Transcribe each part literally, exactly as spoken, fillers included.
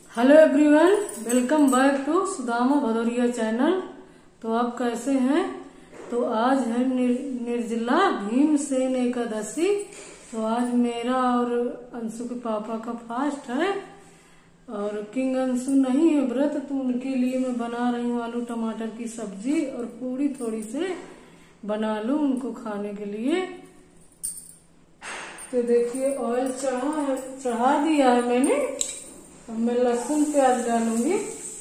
Hello everyone, welcome back to Sudama Bhadauriya channel. तो आप कैसे हैं? तो आज है निर, निर्जला भीमसेन एकादशी। तो आज मेरा और अंशु के पापा का फास्ट है और किंग अंशु नहीं है व्रत, तो उनके लिए मैं बना रही हूँ आलू टमाटर की सब्जी और पूरी थोड़ी से बना लूं उनको खाने के लिए। तो देखिए ऑयल चढ़ा चढ़ा दिया है मैंने। अब मैं लहसुन प्याज डालूंगी।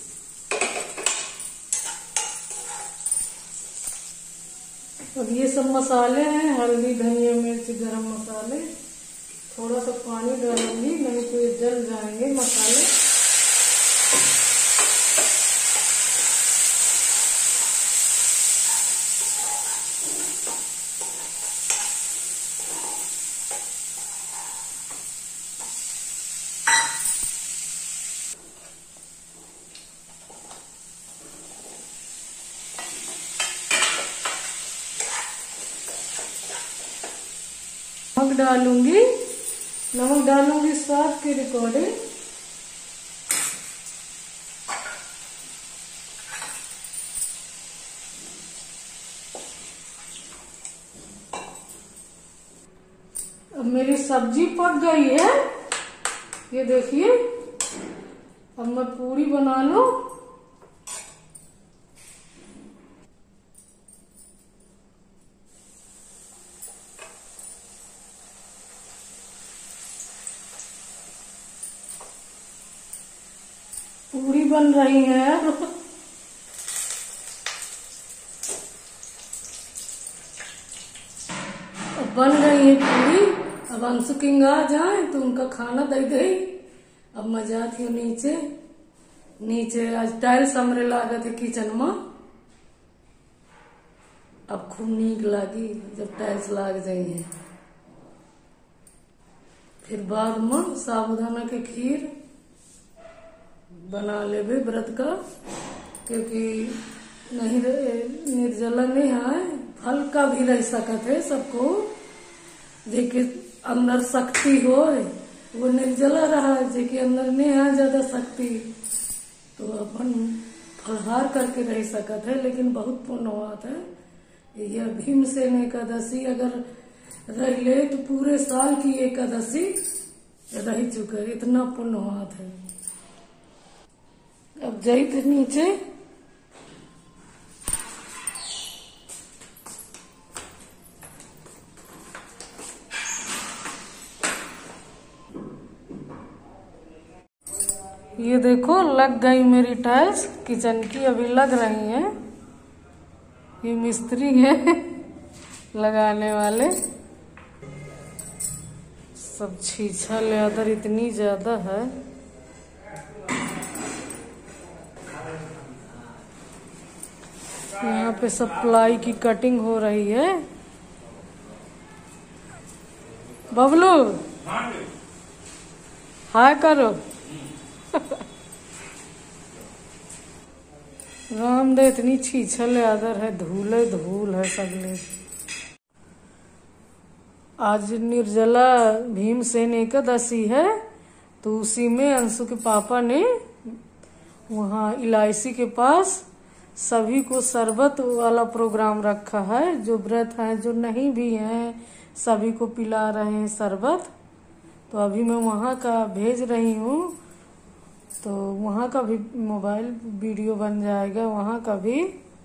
अब ये सब मसाले हैं, हल्दी धनिया मिर्च गरम मसाले। थोड़ा सा पानी डालूंगी, नहीं तो ये जल जाएंगे मसाले। नमक डालूंगी, नमक डालूंगी स्वाद के अकॉर्डिंग। अब मेरी सब्जी पक गई है, ये देखिए। अब मैं पूरी बना लूं। पूरी बन रही है। अब बन गई है पूरी। अब अंशु किंग आ जाए तो उनका खाना दे दे। अब मैं जाती हूँ नीचे। नीचे आज टाइल्स हमरे लागत है किचन में। अब खूब नीक लागी जब टाइल्स लाग जाइए। फिर बाद में साबूदाना के खीर बना लेबे व्रत का, क्योंकि नहीं निर्जला नहीं है, फल का भी रह सकत है सबको। जेके अंदर शक्ति हो वो निर्जला रहा, जेके अंदर नहीं है ज्यादा शक्ति तो अपन फलहार करके रह सकत है। लेकिन बहुत पुण्य होता है। यह भीमसेन एकादशी अगर रह ले तो पूरे साल की एकादशी रह चुके, इतना पुण्य होता है। अब जाइत नीचे। ये देखो लग गई मेरी टाइल्स किचन की, अभी लग रही हैं। ये मिस्त्री है लगाने वाले। सब छीछा लेदर इतनी ज्यादा है। यहाँ पे सब प्लाई की कटिंग हो रही है। बबलू हाय करो। राम दे इतनी छीछल आदर है, धूले धूल है सगले। आज निर्जला भीमसेन एकादशी है, तो उसी में अंशु के पापा ने वहाँ इलायची के पास सभी को शरबत वाला प्रोग्राम रखा है। जो व्रत हैं, जो नहीं भी हैं, सभी को पिला रहे हैं शरबत। तो अभी मैं वहाँ का भेज रही हूँ, तो वहाँ का भी मोबाइल वीडियो बन जाएगा, वहाँ का भी।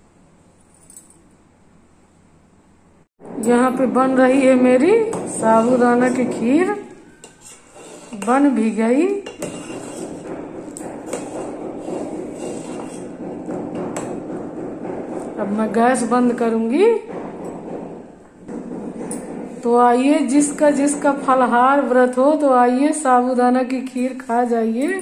यहाँ पे बन रही है मेरी साबूदाना की खीर, बन भी गई। अब मैं गैस बंद करूंगी। तो आइए, जिसका जिसका फलहार व्रत हो तो आइए साबूदाना की खीर खा जाइए।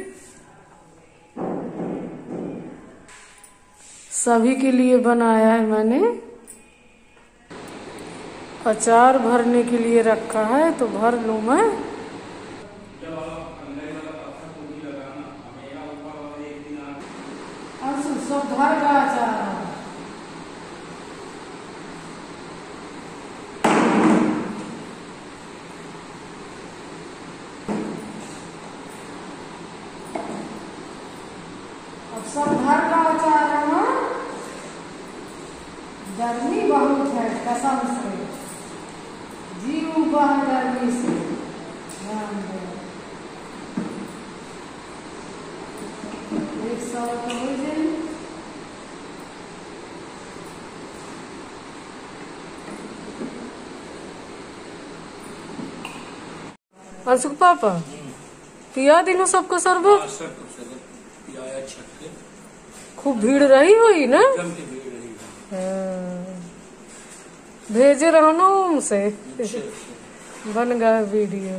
सभी के लिए बनाया है मैंने। अचार भरने के लिए रखा है, तो भर लूं मैं। सब घर का अचार है। सब घर का अचार है ना, गर्मी बहुत है कसम से, जीव बह गर्मी से। एक सौ तो हो जाए। अंशुक पापा पिया दिनों सबको शरबत, खूब भीड़ रही हुई ना, भेजे रहनो से बन गया वीडियो।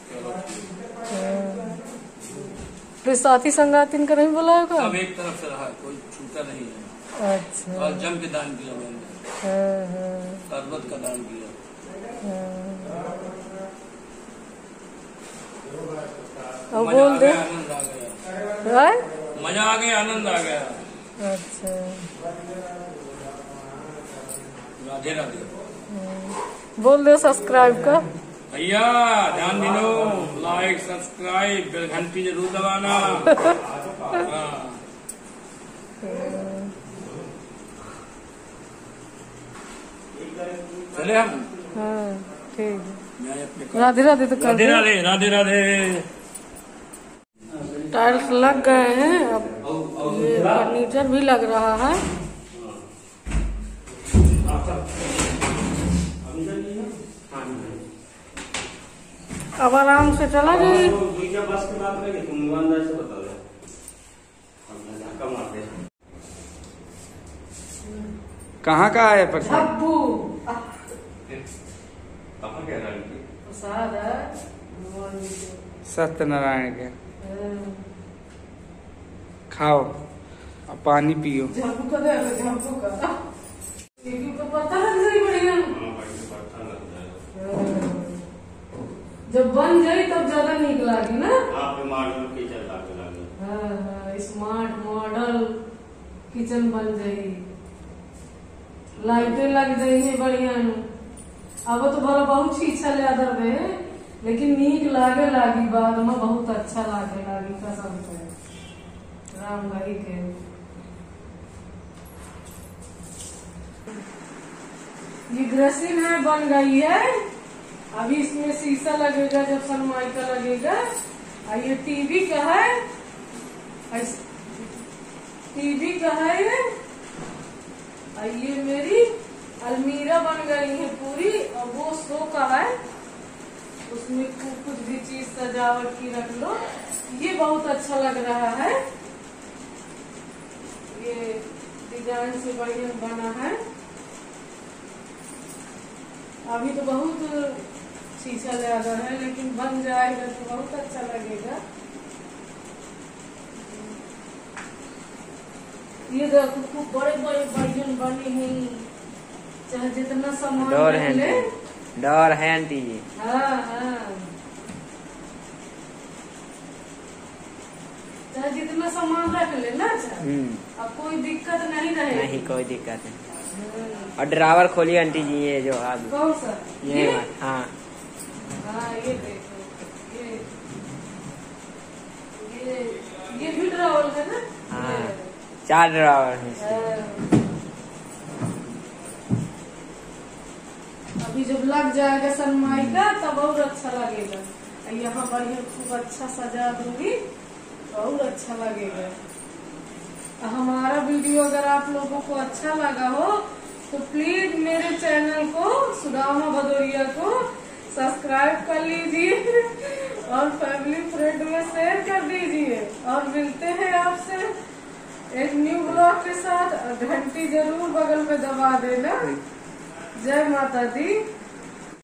फिर साथी संगातिन का नहीं बुलाएगा, सब एक तरफ से रहा, कोई छूटा नहीं है। अच्छा, और जम के दान किया मैंने, शरबत का दान किया। अब बोल दे, आनंद आ गया, मजा आ गया, आनंद आ गया। अच्छा, राधे राधे। बोल दो सब्सक्राइब का भैया, ध्यान दिनो, लाइक सब्सक्राइब बेल घंटी जरूर दबाना। चले हम। हाँ ठीक है, अपने राधे राधे तो कर राधे राधे राधे राधे। टाइल्स लग गए हैं, अब ये फर्नीचर भी लग रहा है। अब आराम से चला जाए। कहाँ का है प्रसाद? प्रसाद है सत्यनारायण के, खाओ और पानी पियो। झप्पू का दे, झप्पू का तो पता लग जाए बढ़िया। जब बन जाए तब ज्यादा नीक लागी ना। हाँ हाँ, स्मार्ट मॉडल किचन बन जाये, लाइटें लग जाये बढ़िया। अब तो भला बहुत छीछा ले आदर दे, लेकिन नीक लागे लागी, बाद में बहुत अच्छा लागे लागी कसम से राम भाई के। ये ग्रेसिन है, बन गई है। अभी इसमें शीशा लगेगा जब सनमाइका लगेगा। और ये टीवी का है, टीवी का है ये। और ये मेरी अलमीरा बन गई है पूरी, और वो शो का है, उसमें कुछ भी चीज सजावट की रख लो। ये बहुत अच्छा लग रहा है, ये डिजाइन से बढ़िया बना है। अभी तो बहुत शीशा ज्यादा है, लेकिन बन जाएगा तो बहुत अच्छा लगेगा। ये देखो खूब बड़े बड़े बैगन बने हैं, चाहे जितना सामान डोर रख ले। डोर है आंटी जी। हाँ हाँ, चाहे जितना सामान रख ले ना, अब कोई दिक्कत नहीं रहेगी। नहीं कोई दिक्कत नहीं। और ड्रावर खोलिए आंटी जी, ये जो आगे कौन सा ये, ये? हाँ हाँ, ये देखो, ये ये ये भी ड्रावर है ना। हाँ, चार ड्रावर है। अभी जब लग जाएगा सनमाइका तब और अच्छा लगेगा। यहाँ बढ़िया खूब अच्छा सजा दूंगी तो और अच्छा लगेगा। हमारा वीडियो अगर आप लोगों को अच्छा लगा हो तो प्लीज मेरे चैनल को सुदामा भदौरिया को सब्सक्राइब कर लीजिए और फैमिली फ्रेंड में शेयर कर दीजिए। और मिलते हैं आपसे एक न्यू ब्लॉग के साथ। घंटी जरूर बगल में दबा देना। जय माता दी।